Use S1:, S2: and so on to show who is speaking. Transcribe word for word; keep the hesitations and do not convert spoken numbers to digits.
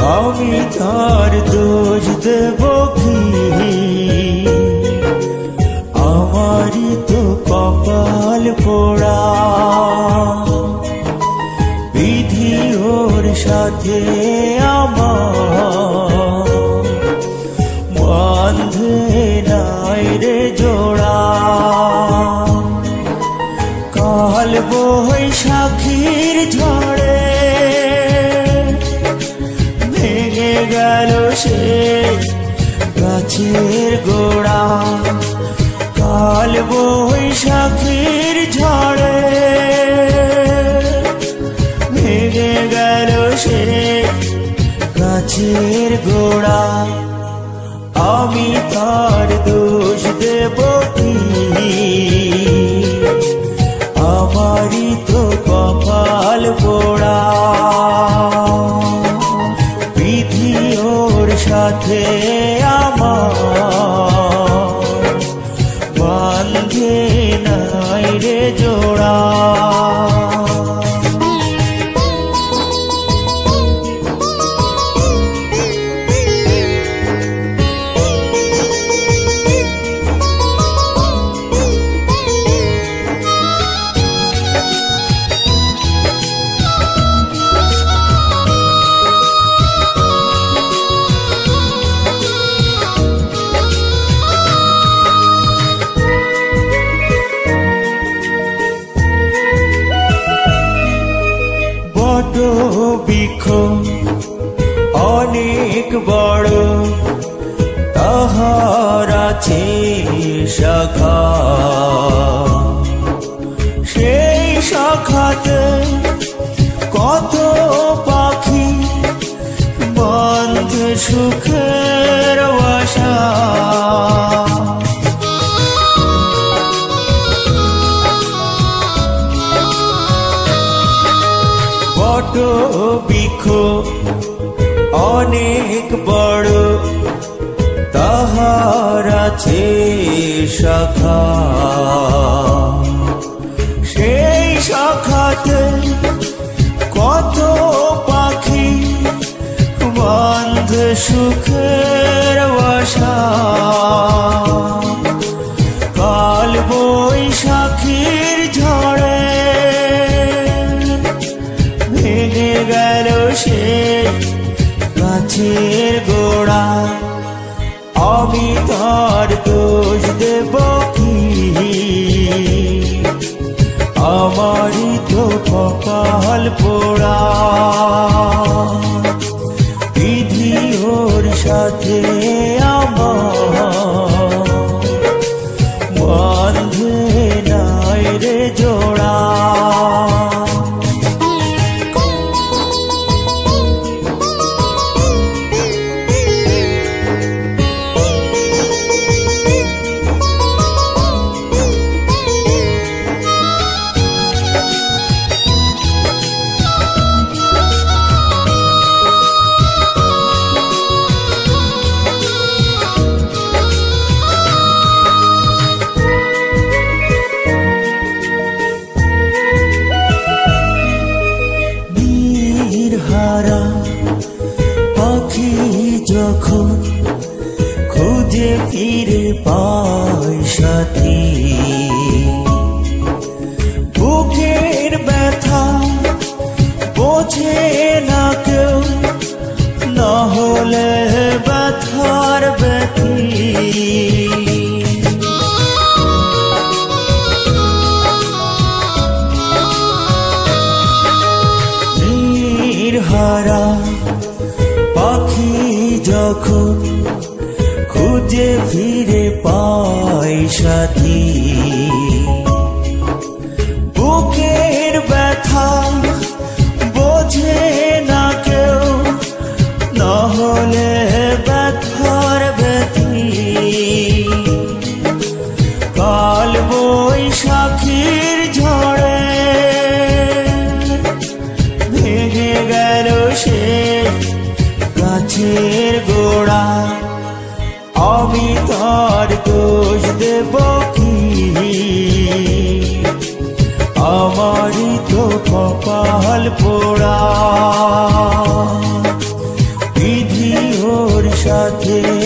S1: আমি তার দোষ দেব কি? আমারই তো কপাল পোড়া, বিধি ওর সাথে আমার বাঁধে নাই রে জোড়া। কাল বৈশাখীর ঝড়ে ভেঙে গেল সে গাছের গোড়া। কাল বৈশাখীর ঝড়ে ভেঙে গেল সে গাছের গোড়া। আমি তার দোষ দেব কি? আমারই তো কপাল পোড়া, বিধি ওর সাথে আমার বাঁধে নাই রে জোড়া। বৃক্ষ অনেক বড়, তাহার আছে শাখা। সেই শাখাতে কত পাখি বাঁধে সুখের বাসা। বৃক্ষ অনেক বড়, তাহার আছে শাখা। সেই শাখাতে কত পাখি বাঁধে সুখের বাসা। কাল বৈশাখীর ঝড়ে ভেঙে গেল সে গাছের গোড়া। আমি তার দোষ দেব কি? আমারই তো কপাল পোড়া, বিধি ওর সাথে আমার বাঁধে নাই রে জোড়া। পাখি যখন খুঁজে ফিরে পায় সাথী, বুকের ব্যথা বোঝে না কেউ, না হলে ব্যথার ব্যথী। হারা পাখি যখন খুঁজে ফিরে পায় সাথী, বুকের ব্যথা বোঝে না কেউ, না হলে ব্যথার ব্যথী। কাল বৈশাখীর ঝড়ে ভেঙে গেল সে গাছের গোড়া। আমি তার দোষ দেব কি? আমারই তো কপাল পোড়া, সাথে